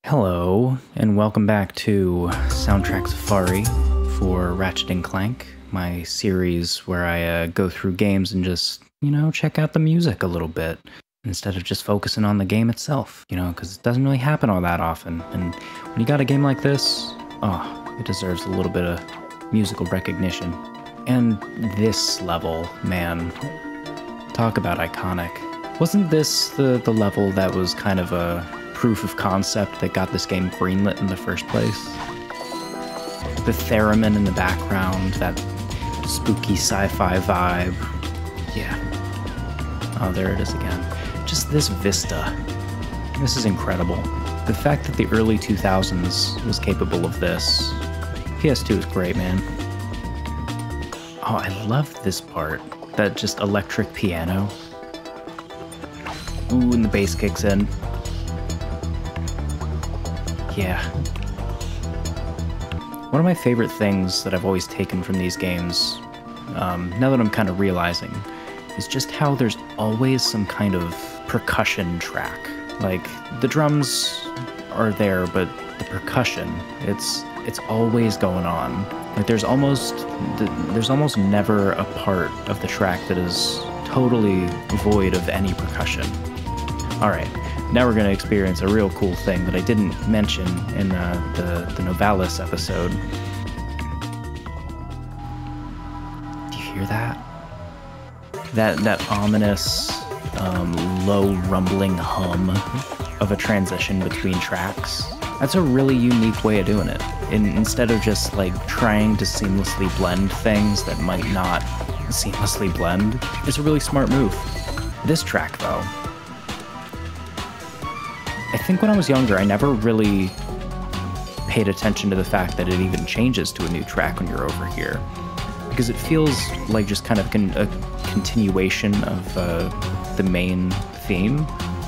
Hello, and welcome back to Soundtrack Safari for Ratchet & Clank, my series where I go through games and just, check out the music a little bit, instead of just focusing on the game itself, because it doesn't really happen all that often, and when you got a game like this, it deserves a little bit of musical recognition. And this level, man, talk about iconic. Wasn't this the level that was kind of a proof of concept that got this game greenlit in the first place? The theremin in the background, that spooky sci-fi vibe. Yeah. Oh, there it is again. Just this vista. This is incredible. The fact that the early 2000s was capable of this. PS2 is great, man. Oh, I love this part. That just electric piano. Ooh, and the bass kicks in. Yeah. One of my favorite things that I've always taken from these games, now that I'm kind of realizing, is just how there's always some kind of percussion track. Like, the drums are there, but the percussion, it's always going on. Like, there's almost never a part of the track that is totally void of any percussion. Alright. Now we're going to experience a real cool thing that I didn't mention in the Novalis episode. Do you hear that? That ominous, low rumbling hum of a transition between tracks? That's a really unique way of doing it. Instead of just like trying to seamlessly blend things that might not seamlessly blend, it's a really smart move. This track, though, I think when I was younger, I never really paid attention to the fact that it even changes to a new track when you're over here, because it feels like just kind of a continuation of the main theme,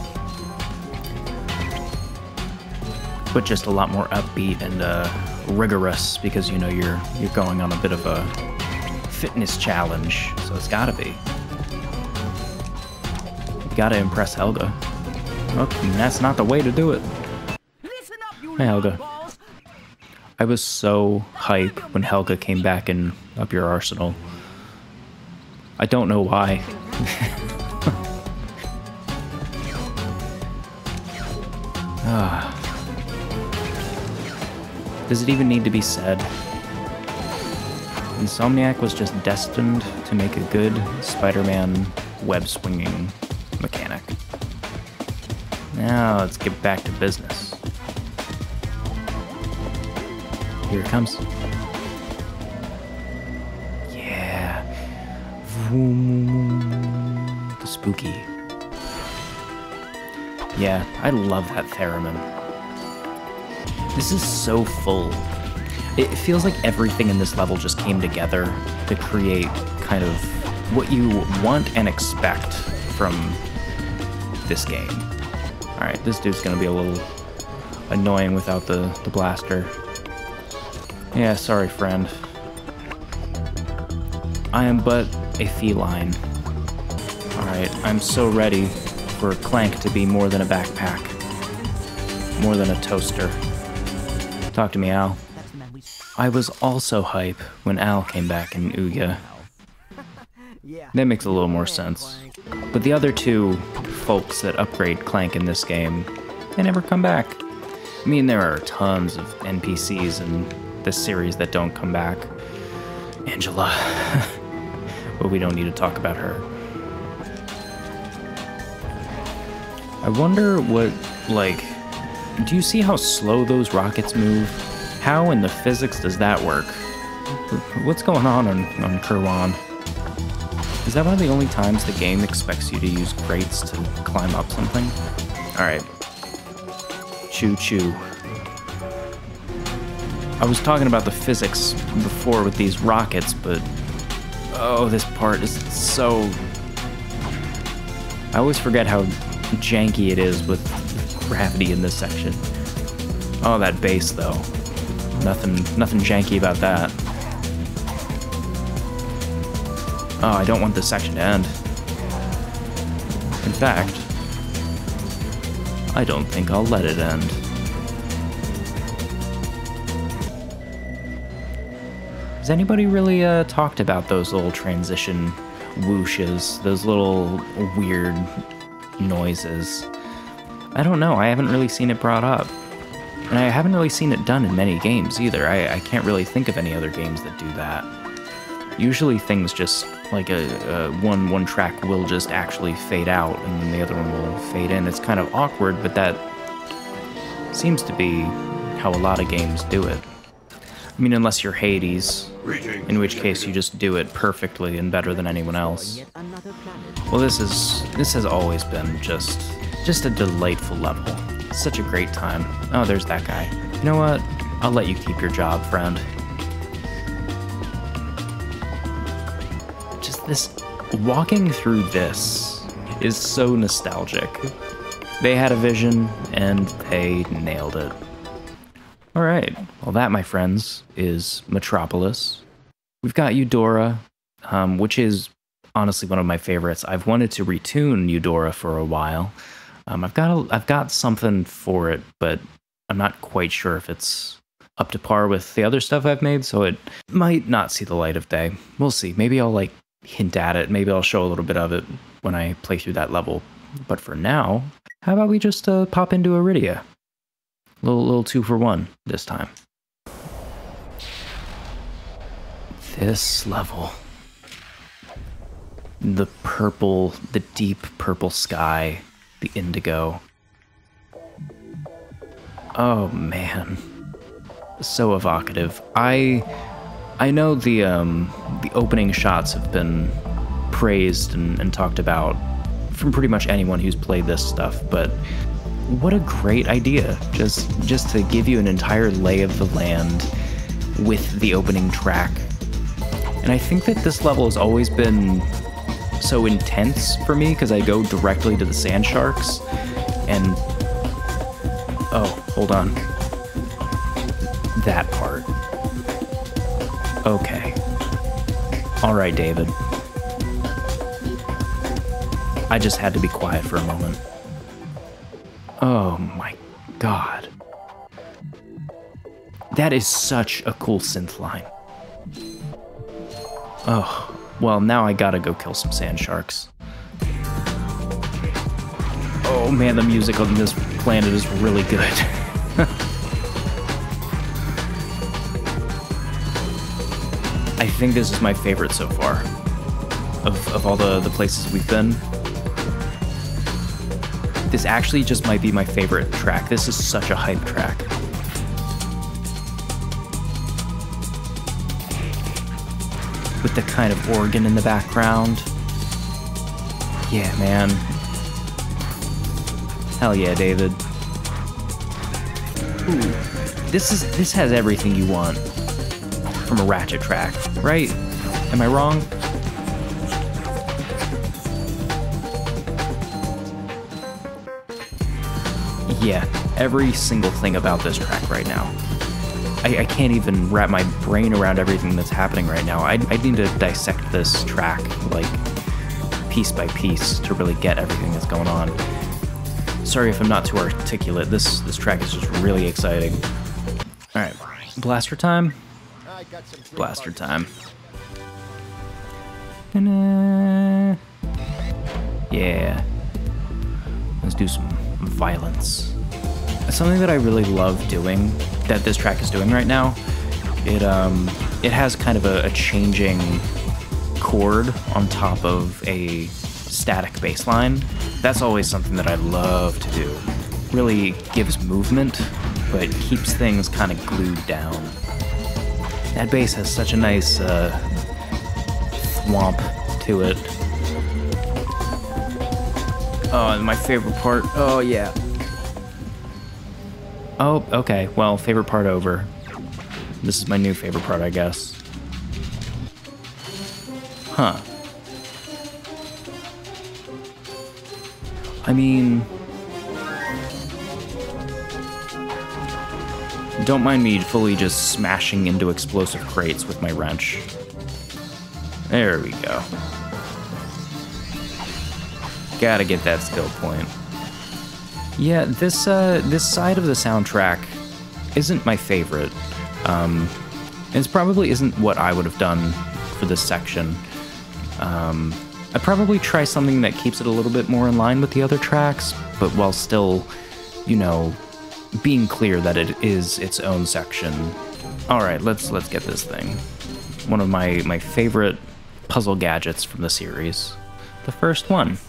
but just a lot more upbeat and rigorous, because you're going on a bit of a fitness challenge, so it's gotta be. You gotta impress Helga. Oh, that's not the way to do it. Hey, Helga. I was so hype when Helga came back in Up Your Arsenal. I don't know why. Does it even need to be said? Insomniac was just destined to make a good Spider-Man web-swinging mechanic. Now let's get back to business. Here it comes. Yeah. Vroom. The spooky. Yeah, I love that theremin. This is so full. It feels like everything in this level just came together to create kind of what you want and expect from this game. Alright, this dude's gonna be a little annoying without the blaster. Yeah, sorry, friend. I am but a feline. Alright, I'm so ready for Clank to be more than a backpack. More than a toaster. Talk to me, Al. I was also hype when Al came back in Ouya. That makes a little more sense. But the other two folks that upgrade Clank in this game, they never come back. I mean, there are tons of NPCs in this series that don't come back. Angela. But we don't need to talk about her. I wonder what, do you see how slow those rockets move? How in the physics does that work? What's going on Kerwan? Is that one of the only times the game expects you to use crates to climb up something? Alright. Choo-choo. I was talking about the physics before with these rockets, but... oh, this part is so... I always forget how janky it is with gravity in this section. Oh, that bass, though. Nothing janky about that. Oh, I don't want this section to end. In fact, I don't think I'll let it end. Has anybody really talked about those little transition whooshes, those little weird noises? I don't know, I haven't really seen it brought up. And I haven't really seen it done in many games either. I can't really think of any other games that do that. Usually things just, like one track will just actually fade out and then the other one will fade in. It's kind of awkward, but that seems to be how a lot of games do it. I mean, unless you're Hades, in which case you just do it perfectly and better than anyone else. Well, this has always been just a delightful level. Such a great time. Oh, there's that guy. You know what? I'll let you keep your job, friend. Just this... walking through this is so nostalgic. They had a vision, and they nailed it. Alright, well that, my friends, is Metropolis. We've got Eudora, which is honestly one of my favorites. I've wanted to retune Eudora for a while. I've got something for it, but I'm not quite sure if it's up to par with the other stuff I've made, so it might not see the light of day. We'll see. Maybe I'll like hint at it. Maybe I'll show a little bit of it when I play through that level. But for now, how about we just pop into Iridia? Little 2-for-1 this time. This level. The purple, the deep purple sky, the indigo. Oh man. So evocative. I know the opening shots have been praised and talked about from pretty much anyone who's played this stuff, but what a great idea, just to give you an entire lay of the land with the opening track. And I think that this level has always been so intense for me because I go directly to the sand sharks and... oh, hold on. That part. Okay. Alright, David. I just had to be quiet for a moment. Oh my god. That is such a cool synth line. Oh, well, now I gotta go kill some sand sharks. Oh man, the music on this planet is really good. I think this is my favorite so far. Of all the places we've been. This actually just might be my favorite track. This is such a hype track. With the kind of organ in the background. Yeah, man. Hell yeah, David. Ooh, this has everything you want from a Ratchet track, right? Am I wrong? Yeah, every single thing about this track right now. I can't even wrap my brain around everything that's happening right now. I need to dissect this track, like, piece by piece to really get everything that's going on. Sorry if I'm not too articulate. This track is just really exciting. Alright, blaster time? Blaster time. Yeah. Let's do some violence. Something that I really love doing, that this track is doing right now, it has kind of a changing chord on top of a static bass line. That's always something that I love to do. Really gives movement, but keeps things kind of glued down. That bass has such a nice thwomp to it. Oh, and my favorite part, oh yeah. Oh, okay, well, favorite part over. This is my new favorite part, I guess. Huh. I mean... don't mind me fully just smashing into explosive crates with my wrench. There we go. Gotta get that skill point. Yeah, this side of the soundtrack isn't my favorite. It probably isn't what I would have done for this section. I'd probably try something that keeps it a little bit more in line with the other tracks, but while still, you know, being clear that it is its own section. Alright, let's get this thing. One of my favorite puzzle gadgets from the series. The first one.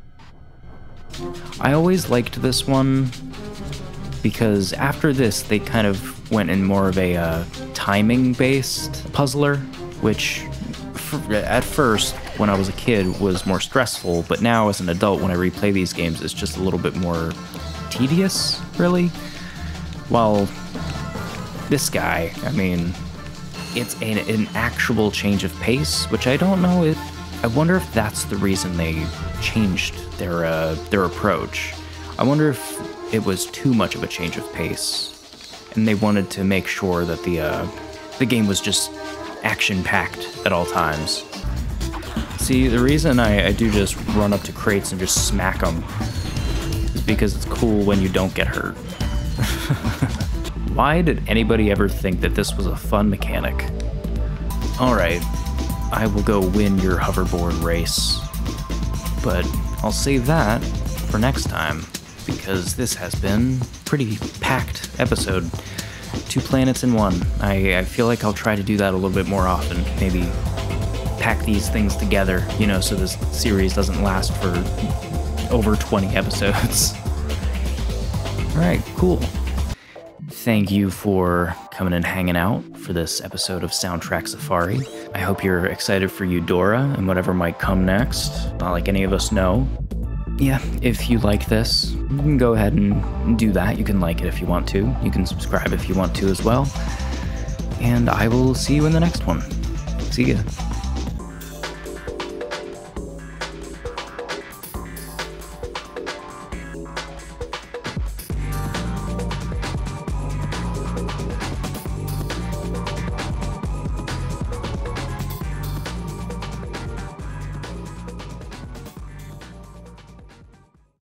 I always liked this one because after this they kind of went in more of a timing-based puzzler, which at first, when I was a kid, was more stressful, but now as an adult, when I replay these games, it's just a little bit more tedious, really. While this guy, I mean, it's an actual change of pace, which I don't know. I wonder if that's the reason they changed their approach. I wonder if it was too much of a change of pace, and they wanted to make sure that the game was just action-packed at all times. See, the reason I do just run up to crates and just smack them is because it's cool when you don't get hurt. Why did anybody ever think that this was a fun mechanic? Alright, I will go win your hoverboard race. But I'll save that for next time, because this has been a pretty packed episode. 2 planets in one. I feel like I'll try to do that a little bit more often. Maybe pack these things together, you know, so this series doesn't last for over 20 episodes. Alright, cool. Thank you for coming and hanging out for this episode of Soundtrack Safari. I hope you're excited for Eudora and whatever might come next. Not like any of us know. Yeah, if you like this, you can go ahead and do that. You can like it if you want to. You can subscribe if you want to as well. And I will see you in the next one. See ya.